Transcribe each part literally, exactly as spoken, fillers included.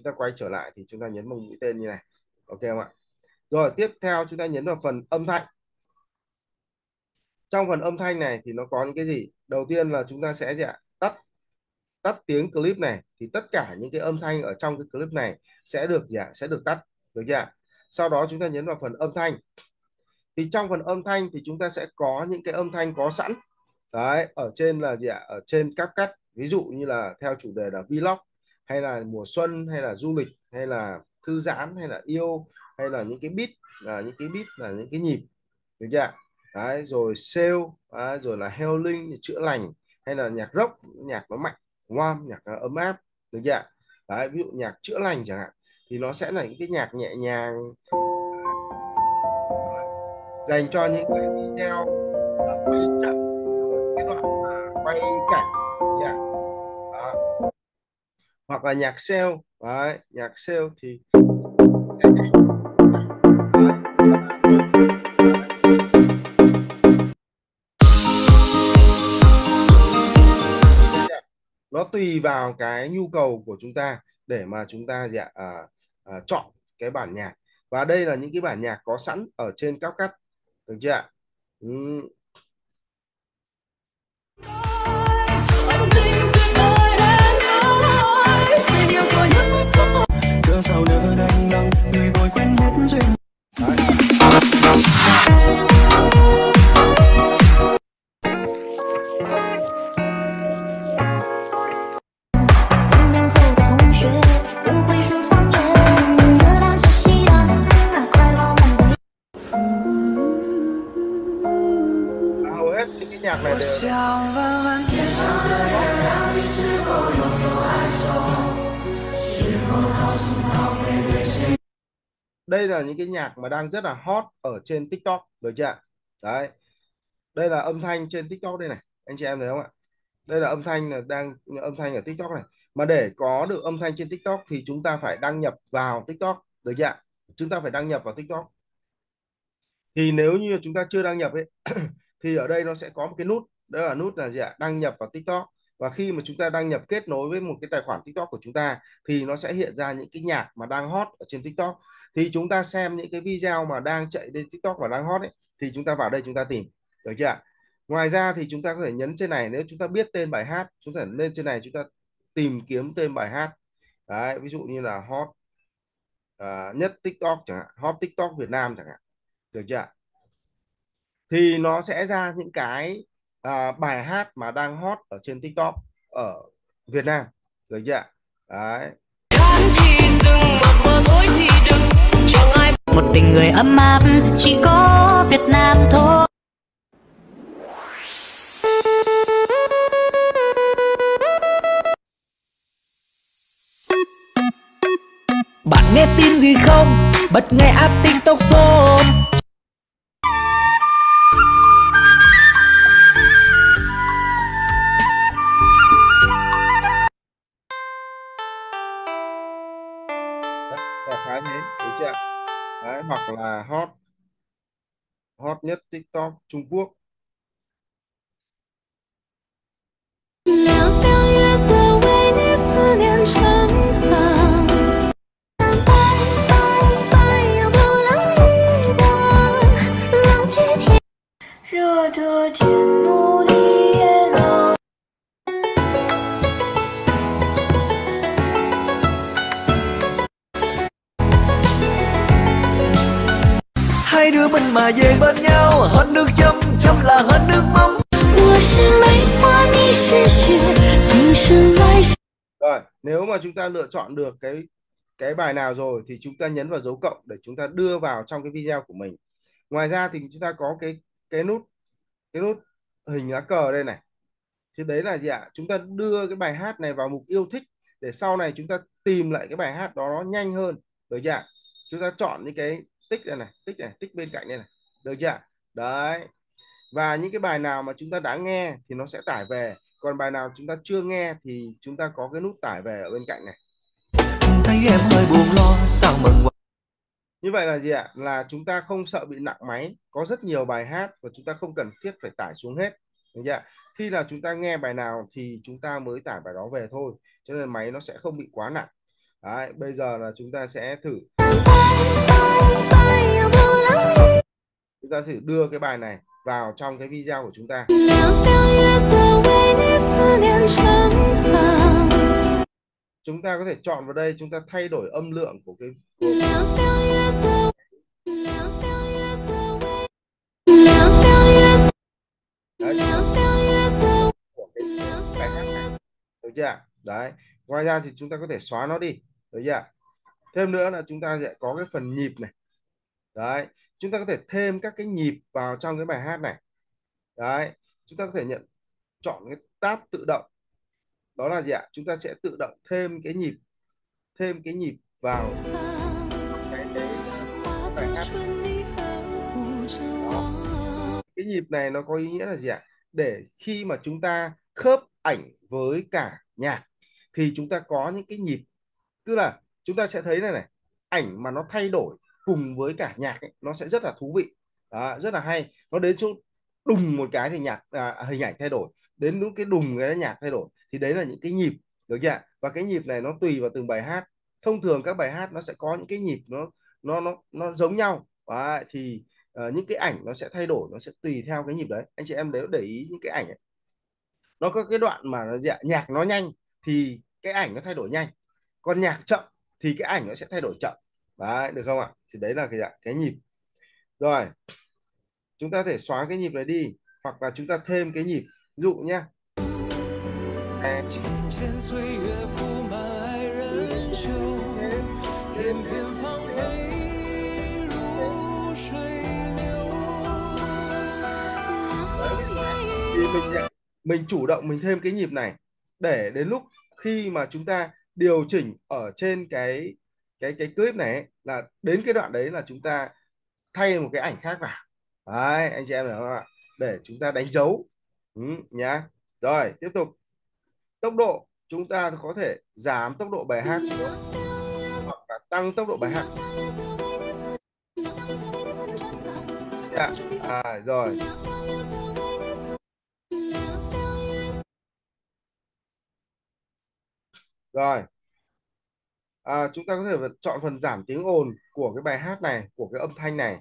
ta quay trở lại thì chúng ta nhấn vào mũi tên như này. Ok không ạ? Rồi tiếp theo chúng ta nhấn vào phần âm thanh. Trong phần âm thanh này thì nó có những cái gì? Đầu tiên là chúng ta sẽ gì ạ? Tắt tắt tiếng clip này, thì tất cả những cái âm thanh ở trong cái clip này sẽ được gì ạ? Sẽ được tắt, được chưa ạ? Sau đó chúng ta nhấn vào phần âm thanh. Thì trong phần âm thanh thì chúng ta sẽ có những cái âm thanh có sẵn. Đấy, ở trên là gì ạ? Ở trên CapCut, ví dụ như là theo chủ đề là vlog, hay là mùa xuân, hay là du lịch, hay là thư giãn, hay là yêu, hay là những cái beat, là những cái beat là những cái nhịp, được chưa? Đấy, rồi sale, đấy, rồi là healing, chữa lành, hay là nhạc rock, nhạc nó mạnh, warm, nhạc nó ấm áp, được chưa? Đấy, ví dụ nhạc chữa lành chẳng hạn, thì nó sẽ là những cái nhạc nhẹ nhàng dành cho những cái video quay chậm, rồi cái đoạn mà quay cảnh, yeah. Đó. Hoặc là nhạc sale, đấy, nhạc sale thì nó tùy vào cái nhu cầu của chúng ta để mà chúng ta dạ, à, à, chọn cái bản nhạc. Và đây là những cái bản nhạc có sẵn ở trên CapCut, được chưa ạ? Ừ. Hầu hết những cái nhạc này đều đây là những cái nhạc mà đang rất là hot ở trên TikTok, được chưa ạ? Đấy, đây là âm thanh trên TikTok đây này, anh chị em thấy không ạ? Đây là âm thanh là đang âm thanh ở TikTok này. Mà để có được âm thanh trên TikTok thì chúng ta phải đăng nhập vào TikTok, được chưa ạ? Chúng ta phải đăng nhập vào TikTok. Thì nếu như chúng ta chưa đăng nhập ấy thì ở đây nó sẽ có một cái nút, đó là nút là gì ạ? Đăng nhập vào TikTok. Và khi mà chúng ta đăng nhập kết nối với một cái tài khoản TikTok của chúng ta thì nó sẽ hiện ra những cái nhạc mà đang hot ở trên TikTok. Thì chúng ta xem những cái video mà đang chạy lên TikTok và đang hot ấy, thì chúng ta vào đây chúng ta tìm, được chưa ạ? Ngoài ra thì chúng ta có thể nhấn trên này, nếu chúng ta biết tên bài hát, chúng ta lên trên này chúng ta tìm kiếm tên bài hát. Đấy, ví dụ như là hot uh, nhất TikTok chẳng hạn, hot TikTok Việt Nam chẳng hạn, được chưa ạ? Thì nó sẽ ra những cái à, bài hát mà đang hot ở trên TikTok ở Việt Nam, được chưa ạ? Đấy. Một tình người ấm áp chỉ có Việt Nam thôi. Bạn nghe tin gì không? Bật nghe app TikTok Zone. Đại khái thế, được chưa ạ? Đấy, hoặc là hot hot nhất TikTok Trung Quốc. Hai đứa mình mà về bên nhau, hết nước chấm, chấm là hết nước mắm. Rồi, nếu mà chúng ta lựa chọn được cái cái bài nào rồi thì chúng ta nhấn vào dấu cộng để chúng ta đưa vào trong cái video của mình. Ngoài ra thì chúng ta có cái cái nút cái nút hình lá cờ đây này. Thì đấy là gì ạ? Chúng ta đưa cái bài hát này vào mục yêu thích để sau này chúng ta tìm lại cái bài hát đó nó nhanh hơn, được chưa ạ? Chúng ta chọn những cái tích này này, tích này, tích bên cạnh đây này, được chưa ạ? Đấy. Và những cái bài nào mà chúng ta đã nghe thì nó sẽ tải về, còn bài nào chúng ta chưa nghe thì chúng ta có cái nút tải về ở bên cạnh này. Thấy em hơi buồn lo, sao mừng. Như vậy là gì ạ? Là chúng ta không sợ bị nặng máy, có rất nhiều bài hát và chúng ta không cần thiết phải tải xuống hết, được chưa ạ? Khi nào chúng ta nghe bài nào thì chúng ta mới tải bài đó về thôi, cho nên máy nó sẽ không bị quá nặng. Đấy, bây giờ là chúng ta sẽ thử chúng ta thử đưa cái bài này vào trong cái video của chúng ta. Chúng ta có thể chọn vào đây, chúng ta thay đổi âm lượng của cái của... Đấy, của cái bài hát này, được chưa? Đấy, ngoài ra thì chúng ta có thể xóa nó đi, được chưa? Thêm nữa là chúng ta sẽ có cái phần nhịp này. Đấy, chúng ta có thể thêm các cái nhịp vào trong cái bài hát này. Đấy, chúng ta có thể nhận chọn cái tab tự động. Đó là gì ạ? Chúng ta sẽ tự động thêm cái nhịp, thêm cái nhịp vào cái cái bài hát. Đó. Cái nhịp này nó có ý nghĩa là gì ạ? Để khi mà chúng ta khớp ảnh với cả nhạc thì chúng ta có những cái nhịp, tức là chúng ta sẽ thấy này này, ảnh mà nó thay đổi cùng với cả nhạc ấy, nó sẽ rất là thú vị. Đó, rất là hay. Nó đến chỗ đùng một cái thì nhạc à, hình ảnh thay đổi, đến lúc cái đùng cái nhạc thay đổi, thì đấy là những cái nhịp, được chưa? Và cái nhịp này nó tùy vào từng bài hát. Thông thường các bài hát nó sẽ có những cái nhịp nó nó nó nó giống nhau. Đấy, thì uh, những cái ảnh nó sẽ thay đổi, nó sẽ tùy theo cái nhịp đấy. Anh chị em nếu để ý những cái ảnh ấy, nó có cái đoạn mà nó dạ, nhạc nó nhanh thì cái ảnh nó thay đổi nhanh, còn nhạc chậm thì cái ảnh nó sẽ thay đổi chậm. Đấy, được không ạ? Thì đấy là cái dạ, cái nhịp. Rồi chúng ta thể xóa cái nhịp này đi, hoặc là chúng ta thêm cái nhịp, ví dụ nhá. À, thì mình mình chủ động mình thêm cái nhịp này để đến lúc khi mà chúng ta điều chỉnh ở trên cái cái cái clip này ấy, là đến cái đoạn đấy là chúng ta thay một cái ảnh khác vào. Đấy, anh chị em hiểu không ạ? Để chúng ta đánh dấu. Ừ, nhá. Rồi tiếp tục, tốc độ chúng ta có thể giảm tốc độ bài hát xuống hoặc là tăng tốc độ bài hát. Yeah. À, rồi rồi à, chúng ta có thể chọn phần giảm tiếng ồn của cái bài hát này, của cái âm thanh này.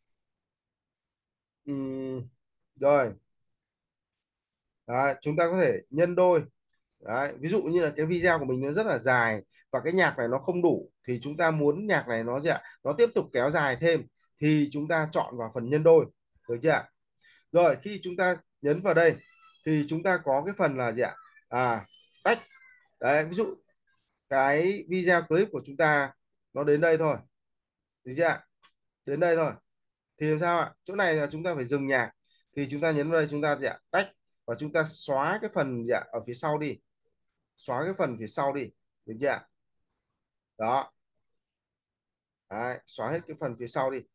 Uhm, rồi đấy, chúng ta có thể nhân đôi. Đấy, ví dụ như là cái video của mình nó rất là dài và cái nhạc này nó không đủ, thì chúng ta muốn nhạc này nó gì ạ, nó tiếp tục kéo dài thêm, thì chúng ta chọn vào phần nhân đôi, được chưa ạ? Rồi khi chúng ta nhấn vào đây thì chúng ta có cái phần là gì ạ, à tách. Đấy, ví dụ cái video clip của chúng ta nó đến đây thôi, được chưa ạ? Đến đây thôi thì làm sao ạ? Chỗ này là chúng ta phải dừng nhạc, thì chúng ta nhấn vào đây, chúng ta gì ạ, tách, và chúng ta xóa cái phần gì ạ ở phía sau đi, xóa cái phần phía sau đi, được chưa ạ? Đó. Đấy, xóa hết cái phần phía sau đi.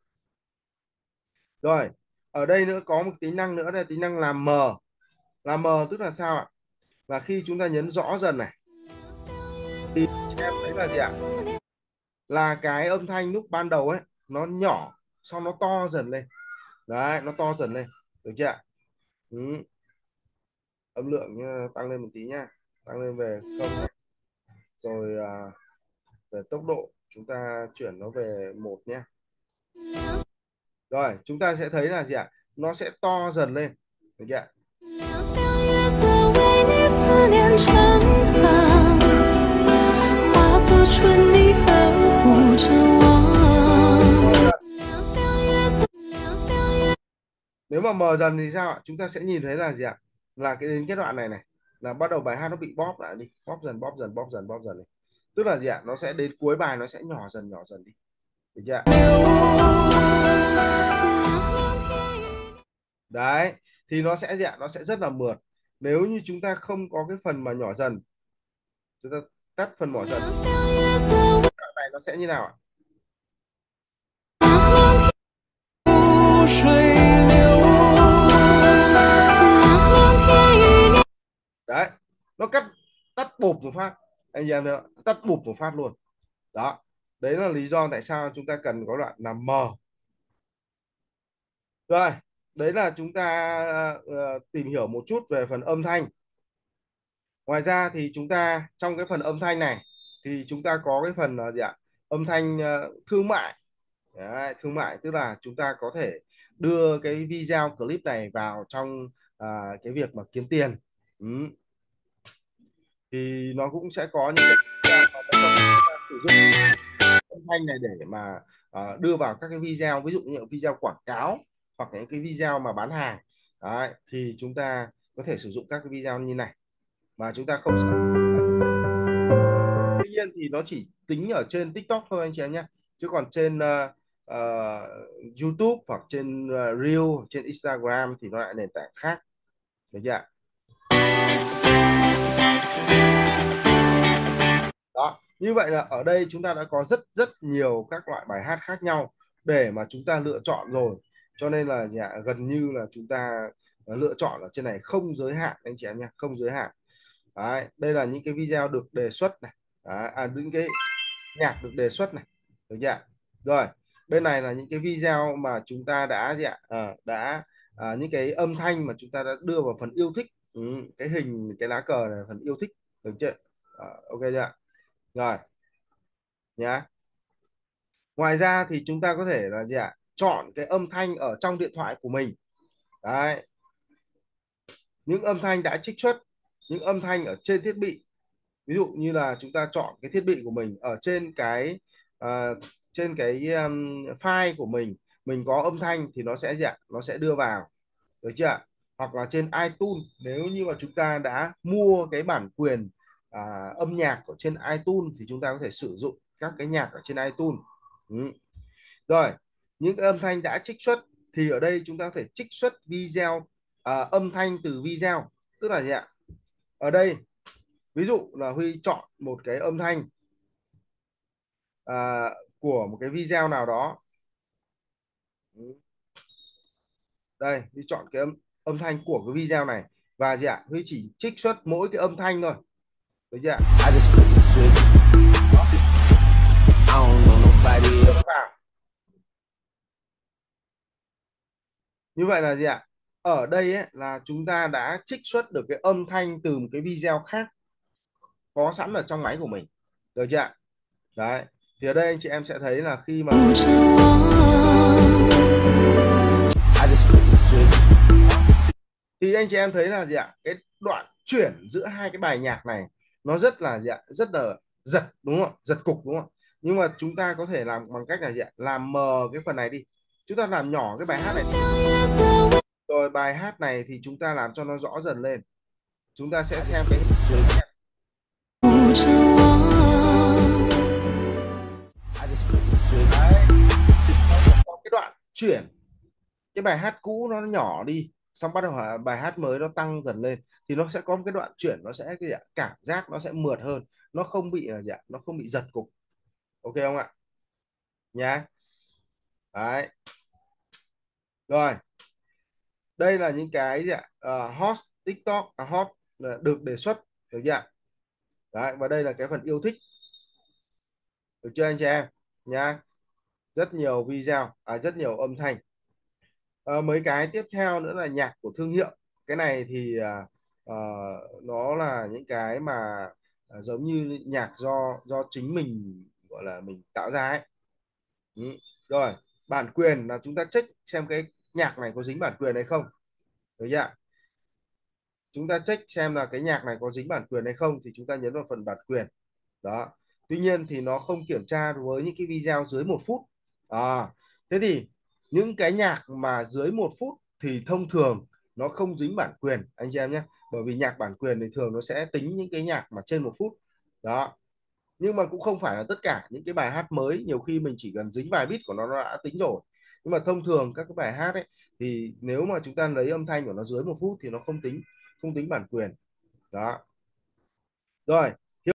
Rồi ở đây nữa có một tính năng nữa là tính năng làm mờ. Làm mờ tức là sao ạ? Là khi chúng ta nhấn rõ dần này thì em thấy là gì ạ, là cái âm thanh lúc ban đầu ấy nó nhỏ, sau nó to dần lên. Đấy, nó to dần lên, được chưa ạ? Ừ. Âm lượng tăng lên một tí nha, tăng lên về không này. Rồi à, về tốc độ chúng ta chuyển nó về một nhé. Rồi chúng ta sẽ thấy là gì ạ, nó sẽ to dần lên, được chưa ạ? Nếu mà mờ dần thì sao ạ? Chúng ta sẽ nhìn thấy là gì ạ? Là cái đến cái đoạn này này là bắt đầu bài hát nó bị bóp lại đi, bóp dần bóp dần bóp dần bóp dần này. Tức là gì ạ? Nó sẽ đến cuối bài nó sẽ nhỏ dần nhỏ dần đi. Được chưa ạ? Đấy, thì nó sẽ gì ạ? Nó sẽ rất là mượt. Nếu như chúng ta không có cái phần mà nhỏ dần, chúng ta tắt phần nhỏ dần, đoạn này nó sẽ như nào ạ? Đấy, nó cắt tắt bụp một phát, anh em thấy không? Tắt bụp một phát luôn. Đó, đấy là lý do tại sao chúng ta cần có đoạn làm mờ. Rồi đấy là chúng ta uh, tìm hiểu một chút về phần âm thanh. Ngoài ra thì chúng ta trong cái phần âm thanh này thì chúng ta có cái phần là gì ạ, âm thanh ờ, thương mại. Đấy, thương mại tức là chúng ta có thể đưa cái video clip này vào trong à, cái việc mà kiếm tiền. Ừ. Thì nó cũng sẽ có những cái video mà nó cho phép chúng ta sử dụng âm thanh này để mà à, đưa vào các cái video, ví dụ như video quảng cáo hoặc những cái video mà bán hàng. Đấy, thì chúng ta có thể sử dụng các cái video như này mà chúng ta không sợ. Tuy nhiên thì nó chỉ tính ở trên TikTok thôi anh chị em nhé, chứ còn trên uh, uh, YouTube hoặc trên uh, Reel, trên Instagram thì nó lại nền tảng khác, được chưa ạ? Đó, như vậy là ở đây chúng ta đã có rất rất nhiều các loại bài hát khác nhau để mà chúng ta lựa chọn rồi, cho nên là gì ạ? Gần như là chúng ta lựa chọn ở trên này không giới hạn anh chị em nhé, không giới hạn. Đấy, đây là những cái video được đề xuất này. Đấy, à, những cái nhạc được đề xuất này, được chưa ạ? Rồi bên này là những cái video mà chúng ta đã gì ạ, à, đã à, những cái âm thanh mà chúng ta đã đưa vào phần yêu thích. Ừ, cái hình cái lá cờ này là phần yêu thích, được chưa? À, ok chưa ạ? Rồi nhá, ngoài ra thì chúng ta có thể là gì ạ, chọn cái âm thanh ở trong điện thoại của mình. Đấy, những âm thanh đã trích xuất, những âm thanh ở trên thiết bị, ví dụ như là chúng ta chọn cái thiết bị của mình ở trên cái ờ, trên cái um, file của mình mình có âm thanh thì nó sẽ gì ạ, nó sẽ đưa vào, được chưa ạ? Hoặc là trên iTunes, nếu như mà chúng ta đã mua cái bản quyền à, âm nhạc ở trên iTunes thì chúng ta có thể sử dụng các cái nhạc ở trên iTunes. Ừ. Rồi những cái âm thanh đã trích xuất thì ở đây chúng ta có thể trích xuất video à, âm thanh từ video, tức là gì ạ, ở đây ví dụ là Huy chọn một cái âm thanh à, của một cái video nào đó. Đây Huy chọn cái âm, âm thanh của cái video này và gì ạ, Huy chỉ trích xuất mỗi cái âm thanh thôi, được chưa ạ? Như vậy là gì ạ, ở đây ấy, là chúng ta đã trích xuất được cái âm thanh từ một cái video khác có sẵn ở trong máy của mình, được chưa ạ? Đấy, thì ở đây anh chị em sẽ thấy là khi mà thì anh chị em thấy là gì ạ, cái đoạn chuyển giữa hai cái bài nhạc này nó rất là gì ạ, rất là giật, đúng không, giật cục, đúng không? Nhưng mà chúng ta có thể làm bằng cách là gì ạ, làm mờ cái phần này đi, chúng ta làm nhỏ cái bài hát này, rồi bài hát này thì chúng ta làm cho nó rõ dần lên, chúng ta sẽ xem cái cái đoạn chuyển cái bài hát cũ nó nhỏ đi, xong bắt đầu bài hát mới nó tăng dần lên thì nó sẽ có một cái đoạn chuyển, nó sẽ cái gì ạ? Cảm giác nó sẽ mượt hơn, nó không bị là gì ạ, nó không bị giật cục, ok không ạ nhá? Đấy, rồi đây là những cái gì ạ, uh, hot TikTok à, hot là được đề xuất, được chưa ạ? Đấy, và đây là cái phần yêu thích, được chưa anh chị em nhá? Rất nhiều video à, rất nhiều âm thanh. Ờ, mấy cái tiếp theo nữa là nhạc của thương hiệu. Cái này thì à, ờ, nó là những cái mà à, giống như nhạc do do chính mình gọi là mình tạo ra ấy. Ừ. Rồi bản quyền là chúng ta check xem cái nhạc này có dính bản quyền hay không, được chưa? Chúng ta check xem là cái nhạc này có dính bản quyền hay không thì chúng ta nhấn vào phần bản quyền đó. Tuy nhiên thì nó không kiểm tra với những cái video dưới một phút. À, thế thì những cái nhạc mà dưới một phút thì thông thường nó không dính bản quyền anh chị em nhé, bởi vì nhạc bản quyền thì thường nó sẽ tính những cái nhạc mà trên một phút đó. Nhưng mà cũng không phải là tất cả những cái bài hát mới, nhiều khi mình chỉ cần dính vài beat của nó nó đã tính rồi. Nhưng mà thông thường các cái bài hát ấy thì nếu mà chúng ta lấy âm thanh của nó dưới một phút thì nó không tính, không tính bản quyền đó. Rồi